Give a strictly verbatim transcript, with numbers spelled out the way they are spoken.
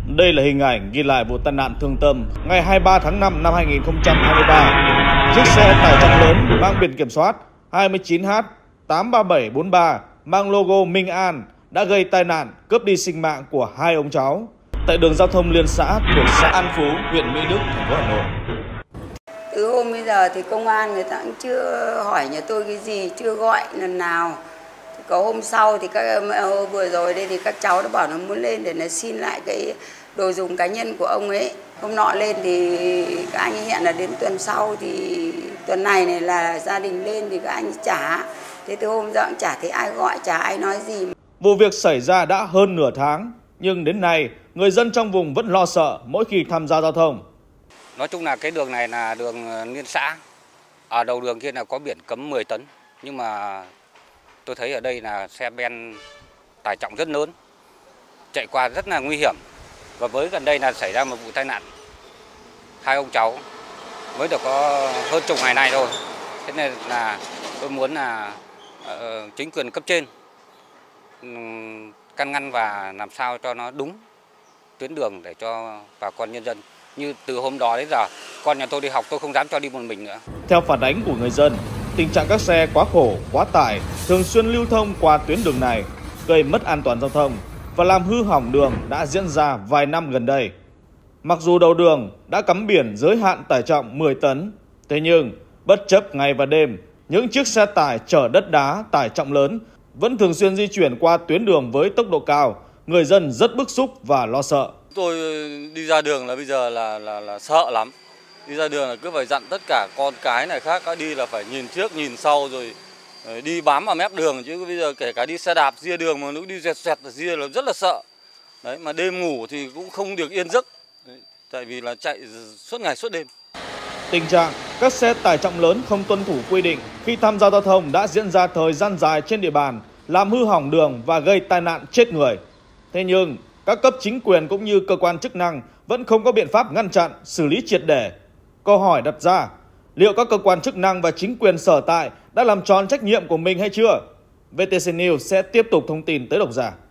Đây là hình ảnh ghi lại vụ tai nạn thương tâm ngày hai mươi ba tháng năm năm hai nghìn không trăm hai mươi ba. Chiếc xe tải trọng lớn mang biển kiểm soát hai chín H tám ba bảy bốn ba mang logo Minh An đã gây tai nạn cướp đi sinh mạng của hai ông cháu tại đường giao thông liên xã thuộc xã An Phú, huyện Mỹ Đức, thành phố Hà Nội. Từ hôm bây giờ thì công an người ta cũng chưa hỏi nhà tôi cái gì, chưa gọi lần nào. Có hôm sau thì các vừa rồi đây thì các cháu đã bảo nó muốn lên để nó xin lại cái đồ dùng cá nhân của ông ấy. Hôm nọ lên thì các anh hẹn là đến tuần sau, thì tuần này này là gia đình lên thì các anh trả. Thế từ hôm giờ cũng chả thấy ai gọi, chả ai nói gì. Vụ việc xảy ra đã hơn nửa tháng, nhưng đến nay người dân trong vùng vẫn lo sợ mỗi khi tham gia giao thông. Nói chung là cái đường này là đường liên xã, ở đầu đường kia là có biển cấm mười tấn, nhưng mà tôi thấy ở đây là xe ben tải trọng rất lớn, chạy qua rất là nguy hiểm. Và với gần đây là xảy ra một vụ tai nạn, hai ông cháu mới được có hơn chục ngày nay thôi. Thế nên là tôi muốn là uh, chính quyền cấp trên um, can ngăn và làm sao cho nó đúng tuyến đường để cho bà con nhân dân. Như từ hôm đó đến giờ, con nhà tôi đi học tôi không dám cho đi một mình nữa. Theo phản ánh của người dân, tình trạng các xe quá khổ, quá tải thường xuyên lưu thông qua tuyến đường này gây mất an toàn giao thông và làm hư hỏng đường đã diễn ra vài năm gần đây. Mặc dù đầu đường đã cắm biển giới hạn tải trọng mười tấn, thế nhưng bất chấp ngày và đêm, những chiếc xe tải chở đất đá tải trọng lớn vẫn thường xuyên di chuyển qua tuyến đường với tốc độ cao. Người dân rất bức xúc và lo sợ. Tôi đi ra đường là bây giờ là là là sợ lắm. Đi ra đường là cứ phải dặn tất cả con cái này khác đi là phải nhìn trước nhìn sau rồi đi bám vào mép đường, chứ bây giờ kể cả đi xe đạp ria đường mà nó đi dẹt dẹt là ria là rất là sợ. Đấy, mà đêm ngủ thì cũng không được yên giấc. Đấy, tại vì là chạy suốt ngày suốt đêm. Tình trạng các xe tải trọng lớn không tuân thủ quy định khi tham gia giao thông đã diễn ra thời gian dài trên địa bàn, làm hư hỏng đường và gây tai nạn chết người. Thế nhưng các cấp chính quyền cũng như cơ quan chức năng vẫn không có biện pháp ngăn chặn, xử lý triệt để. Câu hỏi đặt ra, liệu các cơ quan chức năng và chính quyền sở tại đã làm tròn trách nhiệm của mình hay chưa? vê tê xê News sẽ tiếp tục thông tin tới độc giả.